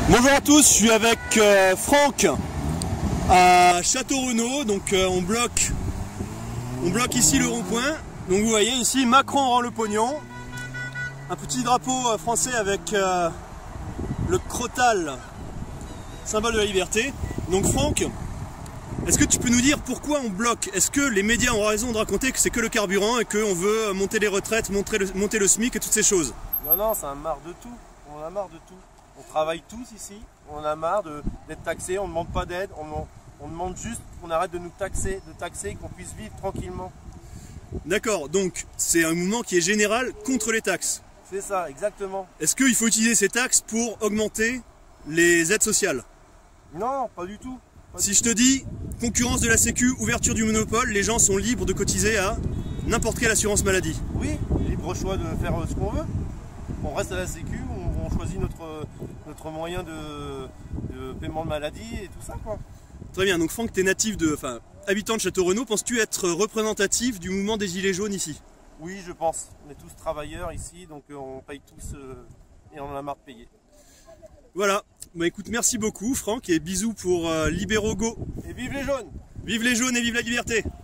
Bonjour à tous, je suis avec Franck à Château-Renaud, donc on bloque ici le rond-point. Donc vous voyez ici Macron rend le pognon, un petit drapeau français avec le crotal, symbole de la liberté. Donc Franck, est-ce que tu peux nous dire pourquoi on bloque? Est-ce que les médias ont raison de raconter que c'est que le carburant et qu'on veut monter les retraites, monter le SMIC et toutes ces choses? Non, ça en a marre de tout, on en a marre de tout. On travaille tous ici, on en a marre d'être taxés, on ne demande pas d'aide, on demande juste qu'on arrête de nous taxer, qu'on puisse vivre tranquillement. D'accord, donc c'est un mouvement qui est général contre les taxes. C'est ça, exactement. Est-ce qu'il faut utiliser ces taxes pour augmenter les aides sociales? Non, pas du tout. Si je te dis concurrence de la Sécu, ouverture du monopole, les gens sont libres de cotiser à n'importe quelle assurance maladie. Oui, libre choix de faire ce qu'on veut. On reste à la Sécu, on choisit notre moyen de paiement de maladie et tout ça, quoi. Très bien, donc Franck, tu es natif habitant de Château-Renaud, penses-tu être représentatif du mouvement des Gilets jaunes ici? Oui, je pense. On est tous travailleurs ici, donc on paye tous et on en a marre de payer. Voilà, bah écoute, merci beaucoup Franck et bisous pour Libéro Go. Et vive les jaunes! Vive les jaunes et vive la liberté!